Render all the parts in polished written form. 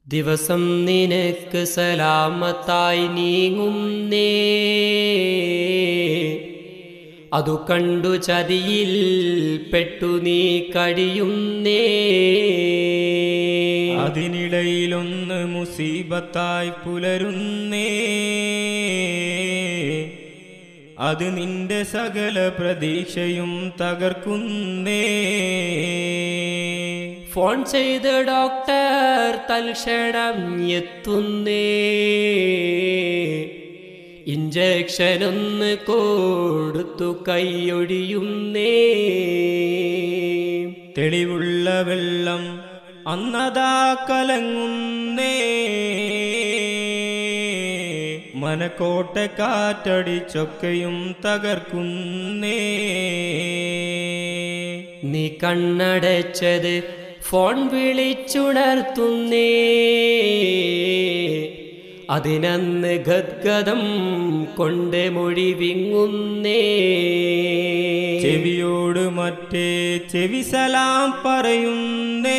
ദിവസം നിനക്ക് സലാമത്തായി നീങ്ങുന്നേ, അതു കണ്ടു ചതിയിൽ പെട്ടു നീ കഴിയുന്നേ. അതിനിടയിലൊന്ന് മുസീബത്തായി പുലരുന്നേ, അത് നിന്റെ സകല പ്രതീക്ഷയും തകർക്കുന്നേ. ഫോൺ ചെയ്ത് ഡോക്ടർ തൽക്ഷണം എത്തുന്നേ, ഇഞ്ചക്ഷനൊന്ന് കൊടുത്തു കൈയൊഴിയുന്നേ. തെളിവുള്ള വെള്ളം അന്നതാ കലങ്ങുന്നേ, മനക്കോട്ടെ കാറ്റടിച്ചൊക്കെയും തകർക്കുന്നേ. നീ കണ്ണടച്ചത് ഫോൺ വിളിച്ചുണർത്തുന്നേ, അതിനന്ന് ഗദ്ഗദം കൊണ്ട് മൊഴി വിങ്ങുന്നേ. ചെവിയോട് മറ്റേ ചെവി സലാം പറയുന്നേ,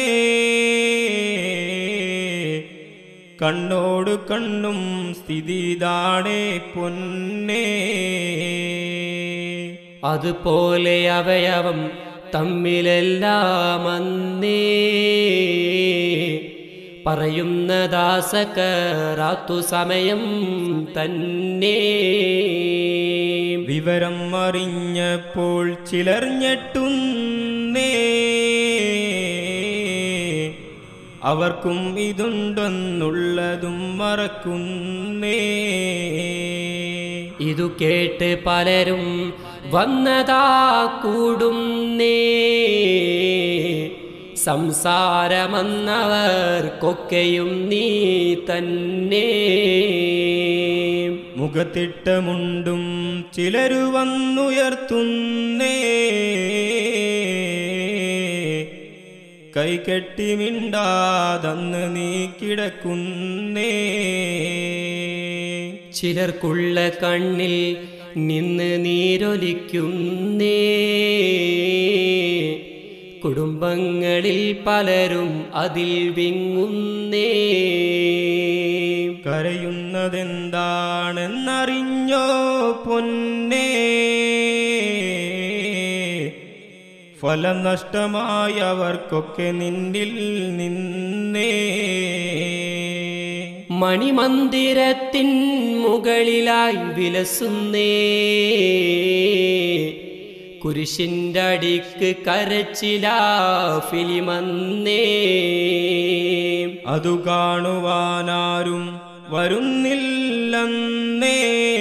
കണ്ണോട് കണ്ണും സ്ഥിതി താണേ പൊന്നേ. അതുപോലെ അവയവം തമ്മിലെല്ലാം അന്നേ, പറയുന്നതാ സക്കറാത്തു സമയം തന്നെ. വിവരം അറിഞ്ഞപ്പോൾ ചിലർ ഞെട്ടുന്നേ, അവർക്കും ഇതുണ്ടെന്നുള്ളതും മറക്കുന്നേ. ഇതു കേട്ട് പലരും വന്നതാ കൂടുന്നേ, സംസാരമെന്നവർക്കൊക്കെയും നീ തന്നെ. മുഖത്തിട്ട മുണ്ടും ചിലരു വന്നുയർത്തുന്നേ, കൈകെട്ടി മിണ്ടാതന്ന് നീ കിടക്കുന്നേ. ചിലർക്കുള്ള കണ്ണിൽ നിന്ന് നീരൊലിക്കുന്നേ, കുടുംബങ്ങളിൽ പലരും അതിൽ വിങ്ങുന്നേ. കരയുന്നതെന്താണെന്നറിഞ്ഞോ പൊന്നേ, ഫലം നഷ്ടമായവർക്കൊക്കെ നിന്നിൽ നിന്നേ. മണിമന്ദിരത്തിൻ മുകളിലായി വിലസുന്നേ, കുരിശിൻ്റെ അടിക്ക് കരച്ചിലാ ഫിലിമന്നേ. അതു കാണുവാനാരും വരുന്നില്ലെന്നേ,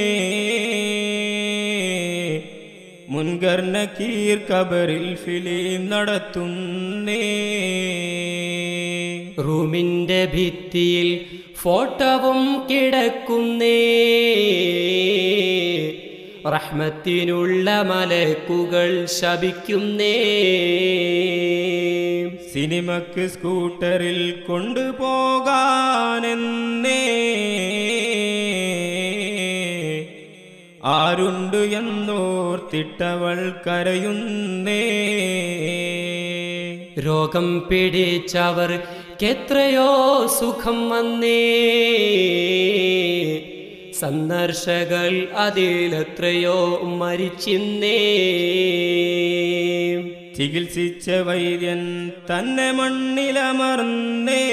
മുൻകർ നക്കീർ ഖബറിൽ ഫിലിം നടത്തുന്നേ. റൂമിൻ്റെ ഭിത്തിയിൽ ഫോട്ടോവും കിടക്കുന്നേ, റഹ്മത്തിനുള്ള മലക്കുകൾ ശപിക്കുന്നേ. സിനിമക്ക് സ്കൂട്ടറിൽ കൊണ്ടുപോകാനെന്നേ, ആരുണ്ട് എന്നോർത്തിട്ടവൾ കരയുന്നേ. രോഗം പിടിച്ചവർക്കെത്രയോ സുഖം വന്നേ, സന്ദർശകൾ അതിലെത്രയോ മരിച്ചിന്നേ. ചികിത്സിച്ച വൈദ്യൻ തന്നെ മണ്ണിലമർന്നേ,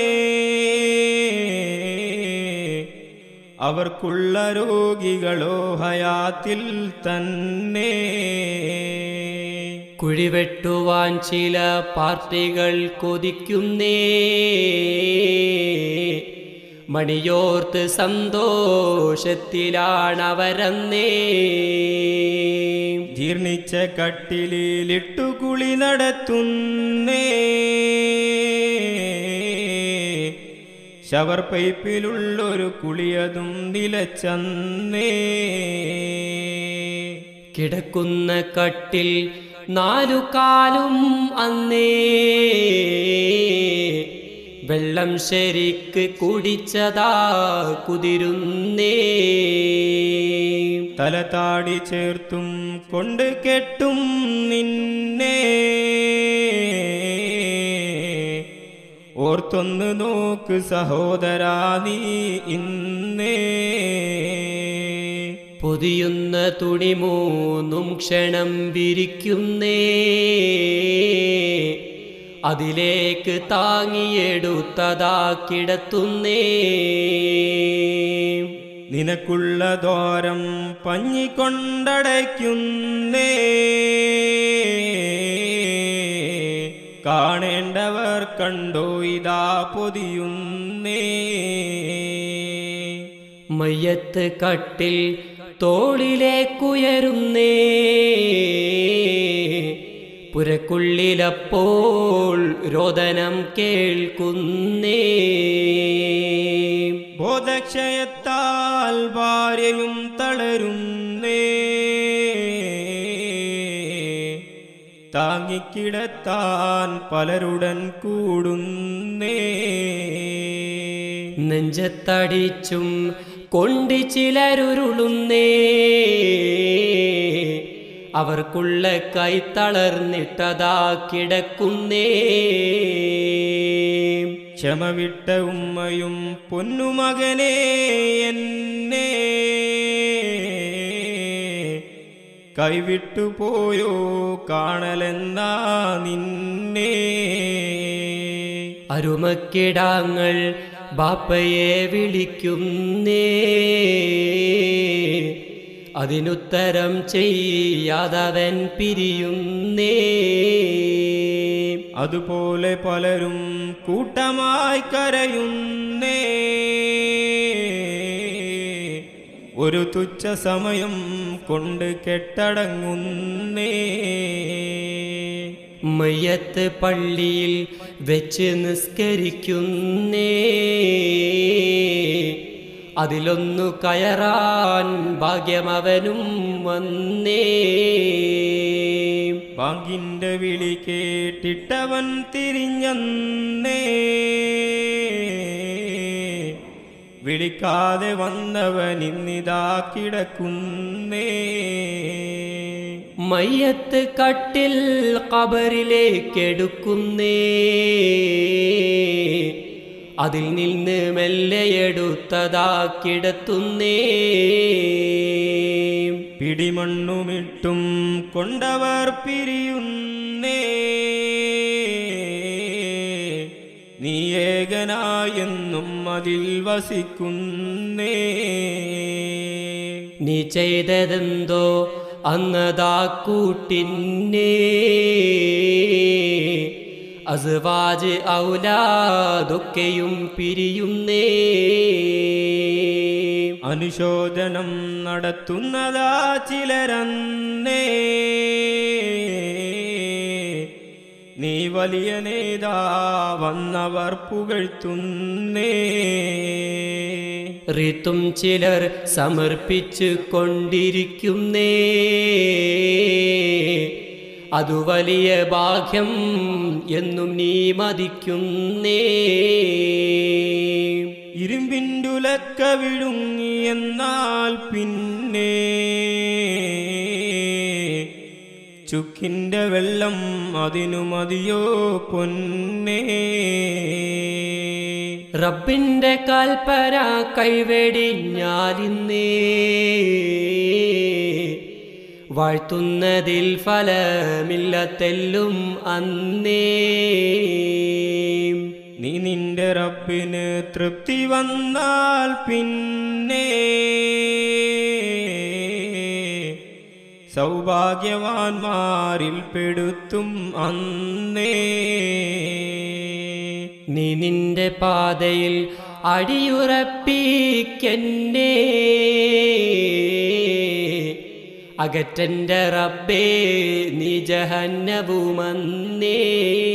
അവർക്കുള്ള രോഗികളോ ഹയാത്തിൽ തന്നെ. കുഴിവെട്ടുവാൻ ചില പാർട്ടികൾ കൊതിക്കുന്നേ, മണിയോർത്ത് സന്തോഷത്തിലാണവരന്നേ. ജീർണിച്ച കട്ടിലിട്ടു കുളി നടത്തുന്നേ, ഷവർ പൈപ്പിലുള്ളൊരു കുളിയതും നിലച്ചന്നേ. കിടക്കുന്ന കട്ടിൽ 4 കാലും അന്നേ, വെള്ളം ശരിക്ക് കുടിച്ചതാ കുതിരുന്നേ. തല താടി ചേർത്തും കൊണ്ട് കെട്ടും നിന്നെ ഓർത്തൊന്ന് നോക്ക് സഹോദരാ നീ ഇന്നേ. പൊതിയുന്ന തുണി മൂന്നും ക്ഷണം വിരിക്കുന്നേ, അതിലേക്ക് താങ്ങിയെടുത്തതാ കിടത്തുന്നേ. നിനക്കുള്ള ദ്വാരം പഞ്ഞിക്കൊണ്ടടയ്ക്കുന്നേ, കാണേണ്ടവർ കണ്ടോ ഇതാ പൊതിയുന്നേ. മയ്യത്ത് കട്ടിൽ തോളിലേക്കുയരുന്നേ, പുരക്കുള്ളിലപ്പോൾ രോദനം കേൾക്കുന്നേ. ബോധക്ഷയത്താൽ ഭാര്യയും തളരുന്നേ, താങ്ങിക്കിടത്താൻ പലരുടൻ കൂടുന്നേ. നെഞ്ചത്തടിച്ചും കൊണ്ട് ചിലരുരുളുന്നേ, അവർക്കുള്ള കൈ തളർന്നിട്ടതാ കിടക്കുന്നേ. ക്ഷമ വിട്ട ഉമ്മയും പൊന്നുമകനെ എന്നെ കൈവിട്ടുപോയോ കാണലെന്നാ നിന്നെ. അരുമക്കിടാങ്ങൾ ബാപ്പയെ വിളിക്കുന്നേ, അതിനുത്തരം ചെയ്യാതവൻ പിരിയുന്നേ. അതുപോലെ പലരും കൂട്ടമായി കരയുന്നേ, ഒരു തുച്ഛ സമയം കൊണ്ട് കെട്ടടങ്ങുന്നേ. മയ്യത്ത് പള്ളിയിൽ വെച്ച് നിസ്കരിക്കുന്നേ, അതിലൊന്നു കയറാൻ ഭാഗ്യമവനും വന്നേ. ബാങ്കിന്റെ വിളി കേട്ടിട്ടവൻ തിരിഞ്ഞന്നേ, വിളിക്കാതെ വന്നവൻ ഇന്നിതാ കിടക്കുന്നേ. മയ്യത്ത് കട്ടിൽ ഖബറിലേക്കെടുക്കുന്നേ, അതിൽ നിന്ന് മെല്ലെയെടുത്തതാ കിടത്തുന്നേ. പിടിമണ്ണുമിട്ടും കൊണ്ടവർ പിരിയുന്നേ, നീ ഏകനായെന്നും അതിൽ വസിക്കുന്നേ. നീ ചെയ്തതെന്തോ അന്നതാ കൂട്ടിന്നേ, അസ്വാജ് ഔലാദൊക്കെയും പിരിയുന്നേ. അനുശോചനം നടത്തുന്നതാ ചിലരന്നേ, നീ വലിയ നേതാവന്നവർ പുകഴ്ത്തുന്നേ. ഋതും ചിലർ സമർപ്പിച്ചു കൊണ്ടിരിക്കുന്നേ, അതു വലിയ ഭാഗ്യം എന്നും നീ മതിക്കുന്നേ. ഇരുമ്പിൻഡുലക്ക വിഴുങ്ങി എന്നാൽ പിന്നെ ചുക്കിൻ്റെ വെള്ളം അതിനു മതിയോ പൊന്നേ. റബ്ബിന്റെ കൽപ്പന കൈവെടിഞ്ഞാലിന്നേ, വാഴ്ത്തുന്നതിൽ ഫലമില്ലത്തെല്ലും അന്നേ. നീ നിന്റെ റബ്ബിന് തൃപ്തി വന്നാൽ പിന്നെ സൗഭാഗ്യവാന്മാരിൽ പെടുത്തും അന്നേ. നീ നിന്റെ പാതയിൽ അടിയുറപ്പിക്കെന്നേ, അകറ്റന്റെ റബ്ബേ നീ ജഹന്നവുമന്നേ.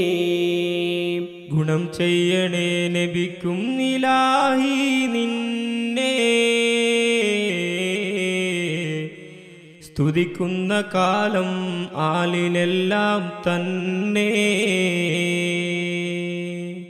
ഗുണം ചെയ്യണേ നബിക്കും ഇലാഹി നിന്നെ, സ്തുതിക്കുന്ന കാലം ആലിനെല്ലാം തന്നെ.